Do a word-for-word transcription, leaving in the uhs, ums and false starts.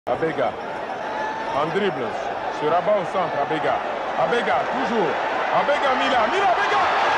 Abega, en dribble, sur rabat au centre, Abega. Abega, toujours. Abega, Mila, Mila, Abega.